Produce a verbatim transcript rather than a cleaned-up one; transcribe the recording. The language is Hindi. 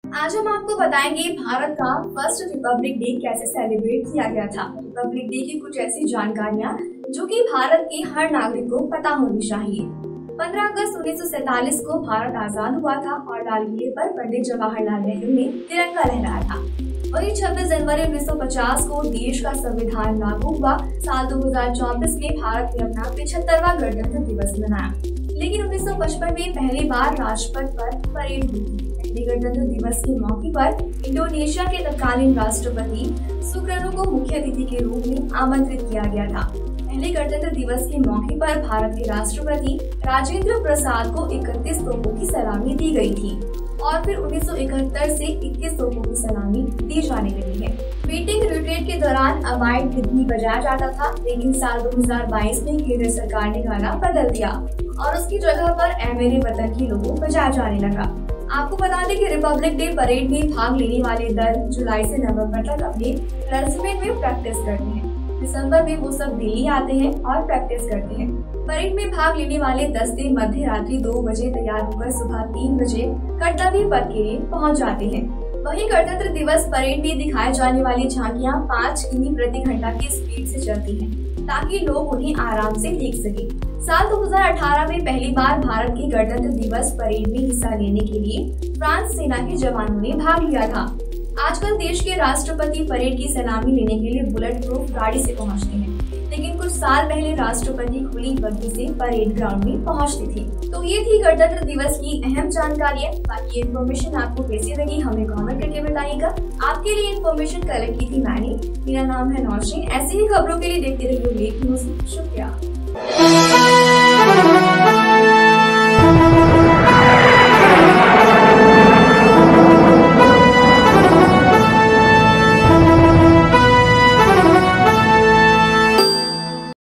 आज हम आपको बताएंगे भारत का फर्स्ट रिपब्लिक डे कैसे सेलिब्रेट किया गया था। रिपब्लिक डे की कुछ ऐसी जानकारियाँ जो कि भारत के हर नागरिक को पता होनी चाहिए। पंद्रह अगस्त उन्नीस सौ सैतालीस को भारत आजाद हुआ था और लाल किले पर पंडित जवाहरलाल नेहरू ने तिरंगा लहराया था। वही छब्बीस जनवरी उन्नीस सौ पचास को देश का संविधान लागू हुआ। साल दो हज़ार चौबीस में भारत ने अपना पिछहत्तरवां गणतंत्र दिवस मनाया, लेकिन उन्नीस सौ पचपन में पहली बार राजपथ पर परेड हुई थी। पहले गणतंत्र दिवस के मौके पर इंडोनेशिया के तत्कालीन राष्ट्रपति सुकर्नो को मुख्य अतिथि के रूप में आमंत्रित किया गया था। पहले गणतंत्र दिवस के मौके पर भारत के राष्ट्रपति राजेंद्र प्रसाद को इकतीस तोपों की सलामी दी गई थी और फिर उन्नीस सौ इकहत्तर से इक्कीस तोपों की सलामी दी जाने लगी है। मीटिंग रिट्रीट के दौरान अमाइड गिद्दी बजाया जाता था, लेकिन साल दो हज़ार बाईस में केंद्र सरकार ने गाना बदल दिया और उसकी जगह पर ऐ मेरे वतन के लोगों बजाया जाने लगा। आपको बता दें कि रिपब्लिक डे परेड में भाग लेने वाले दल जुलाई से नवंबर तक अपने रेजिमेंट में प्रैक्टिस करते हैं। दिसंबर में वो सब दिल्ली आते हैं और प्रैक्टिस करते हैं। परेड में भाग लेने वाले दस्ते मध्य रात्रि दो बजे तैयार होकर सुबह तीन बजे कर्तव्य पथ के लिए पहुंच जाते हैं। वहीं गणतंत्र दिवस परेड में दिखाए जाने वाली झांकियां पाँच किमी प्रति घंटा की स्पीड से चलती हैं, ताकि लोग उन्हें आराम से देख सकें। साल दो हज़ार अठारह में पहली बार भारत के गणतंत्र दिवस परेड में हिस्सा लेने के लिए फ्रांस सेना के जवानों ने भाग लिया था। आजकल देश के राष्ट्रपति परेड की सलामी लेने के लिए बुलेट प्रूफ गाड़ी से पहुंचते हैं, लेकिन कुछ साल पहले राष्ट्रपति खुली बग्घी से परेड ग्राउंड में पहुंचते थे। तो ये थी गणतंत्र दिवस की अहम जानकारियां। बाकी इन्फॉर्मेशन आपको कैसी लगी हमें कमेंट करके बताइएगा। आपके लिए इन्फॉर्मेशन कलेक्ट की थी मैंने। मेरा नाम है नौशीन। ऐसी ही खबरों के लिए देखते रहिए लेक न्यूज। शुक्रिया।